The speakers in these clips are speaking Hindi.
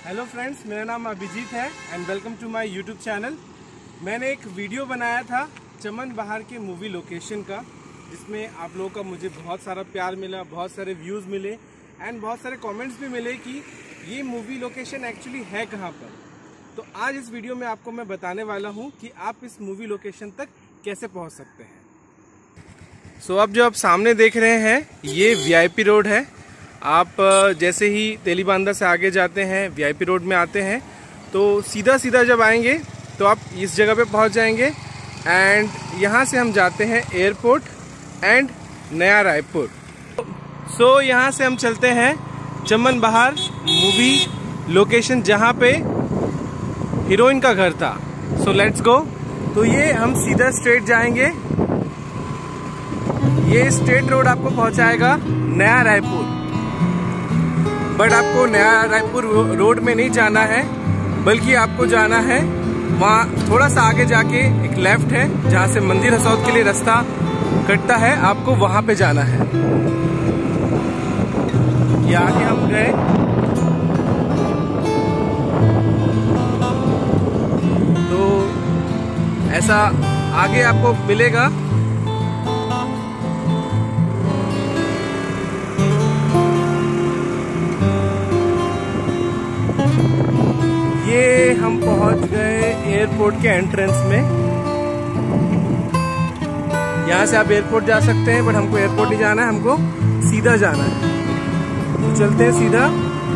हेलो फ्रेंड्स, मेरा नाम अभिजीत है and welcome to my YouTube channel. मैंने एक वीडियो बनाया था चमन बहार के मूवी लोकेशन का, जिसमें आप लोगों का मुझे बहुत सारा प्यार मिला, बहुत सारे व्यूज़ मिले एंड बहुत सारे कमेंट्स भी मिले कि ये मूवी लोकेशन एक्चुअली है कहाँ पर। तो आज इस वीडियो में आपको मैं बताने वाला हूँ कि आप इस मूवी लोकेशन तक कैसे पहुँच सकते हैं। सो अब जो आप सामने देख रहे हैं ये वीआईपी रोड है। आप जैसे ही तेलीबांदा से आगे जाते हैं, वीआईपी रोड में आते हैं, तो सीधा सीधा जब आएंगे तो आप इस जगह पे पहुंच जाएंगे एंड यहाँ से हम जाते हैं एयरपोर्ट एंड नया रायपुर। सो यहाँ से हम चलते हैं चमन बहार मूवी लोकेशन जहाँ पे हीरोइन का घर था। So let's go. तो ये हम सीधा स्ट्रेट जाएंगे, ये स्ट्रेट रोड आपको पहुँचाएगा नया रायपुर। बट आपको नया रायपुर रोड में नहीं जाना है, बल्कि आपको जाना है वहाँ थोड़ा सा आगे जाके एक लेफ्ट है जहाँ से मंदिर हसौद के लिए रास्ता कटता है, आपको वहाँ पे जाना है। ये आगे हम गए तो ऐसा आगे आपको मिलेगा। ये हम पहुंच गए एयरपोर्ट के एंट्रेंस में। यहाँ से आप एयरपोर्ट जा सकते हैं, बट हमको एयरपोर्ट नहीं जाना है, हमको सीधा जाना है। तो चलते हैं सीधा।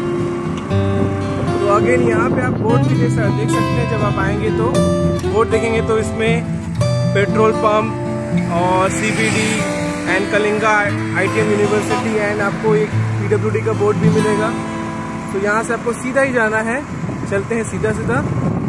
तो अगेन यहाँ पे आप बोर्ड भी देख सकते हैं। जब आप आएंगे तो बोर्ड देखेंगे तो इसमें पेट्रोल पंप और CBD and Kalinga ITM university and आपको एक PWD का बोर्ड भी मिलेगा। तो यहाँ से आपको सीधा ही जाना है। चलते हैं सीधा सीधा।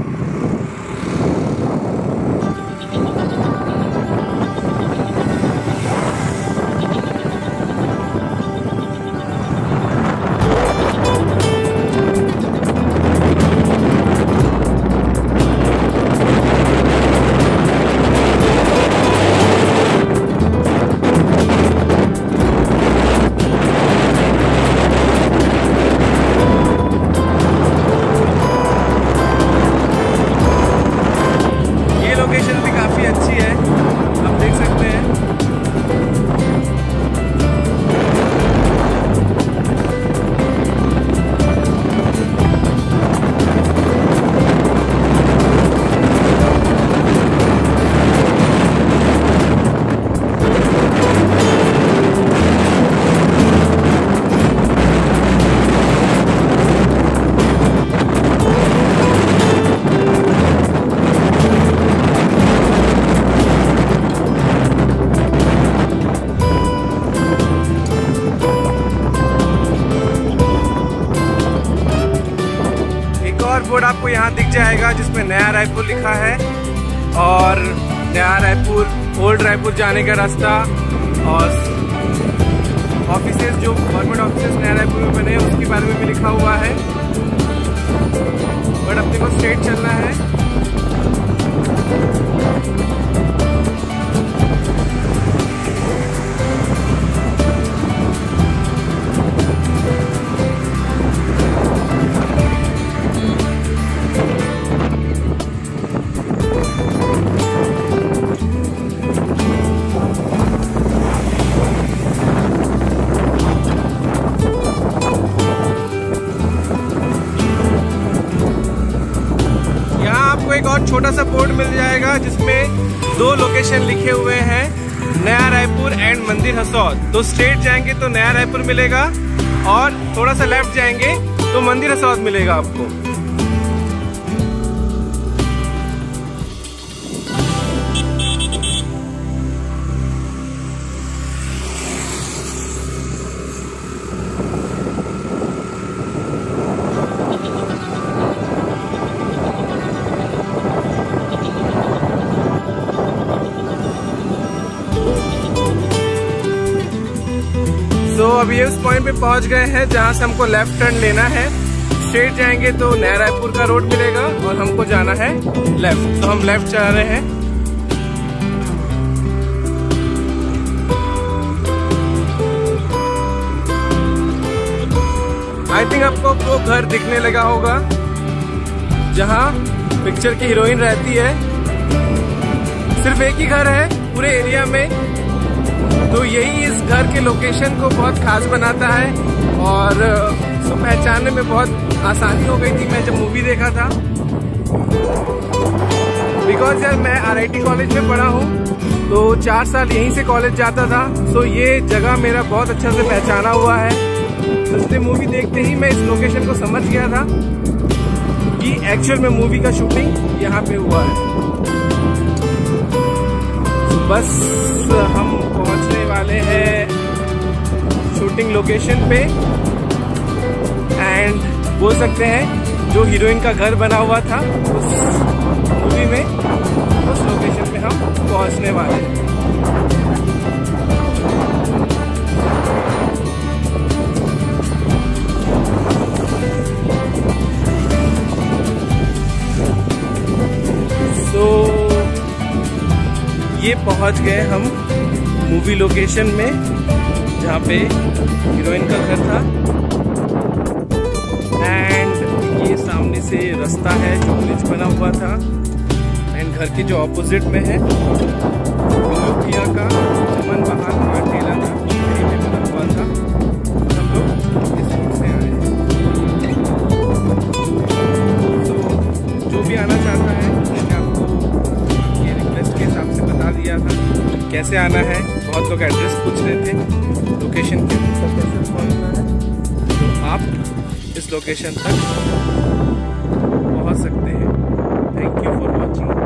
बोर्ड आपको यहाँ दिख जाएगा जिसमें नया रायपुर लिखा है और नया रायपुर ओल्ड रायपुर जाने का रास्ता और ऑफिसेस जो गवर्नमेंट ऑफिसेस नया रायपुर में बने हैं उसके बारे में भी लिखा हुआ है। बट अपने को स्ट्रेट चलना है। एक और छोटा सा बोर्ड मिल जाएगा जिसमें 2 लोकेशन लिखे हुए हैं, नया रायपुर एंड मंदिर हसौद। तो स्ट्रेट जाएंगे तो नया रायपुर मिलेगा और थोड़ा सा लेफ्ट जाएंगे तो मंदिर हसौद मिलेगा आपको। तो अब ये उस पॉइंट पे पहुंच गए हैं जहां से हमको लेफ्ट टर्न लेना है। स्ट्रेट जाएंगे तो नया रायपुर का रोड मिलेगा और हमको जाना है लेफ्ट। तो हम लेफ्ट जा रहे हैं। आई थिंक आपको वो घर दिखने लगा होगा जहाँ पिक्चर की हीरोइन रहती है। सिर्फ एक ही घर है पूरे एरिया में, तो यही इस घर के लोकेशन को बहुत खास बनाता है और उसको पहचानने में बहुत आसानी हो गई थी मैं जब मूवी देखा था। बिकॉज यार मैं RIT कॉलेज में पढ़ा हूँ, तो 4 साल यहीं से कॉलेज जाता था, तो ये जगह मेरा बहुत अच्छा से पहचाना हुआ है। तो इसलिए मूवी देखते ही मैं इस लोकेशन को समझ गया था कि एक्चुअल में मूवी का शूटिंग यहाँ पे हुआ है। तो बस हम पहुँचने वाले हैं शूटिंग लोकेशन पे एंड बोल सकते हैं जो हीरोइन का घर बना हुआ था उस मूवी में, उस लोकेशन पे हम पहुंचने वाले हैं। तो ये पहुंच गए हम मूवी लोकेशन में जहाँ पे हीरोइन का घर था एंड ये सामने से रास्ता है जो ब्रिज बना हुआ था एंड घर के जो ऑपोजिट में है लोकिया का चमन बहार ठेला था, यहीं पे बना हुआ था। हम लोग इस रूट से आए हैं। तो जो भी आना चाहता है मैंने आपको ये रिक्वेस्ट के हिसाब से बता दिया था कैसे आना है। बहुत लोग एड्रेस पूछ रहे थे लोकेशन के कैसे पहुँचना है, तो आप इस लोकेशन तक पहुंच सकते हैं। Thank you for watching.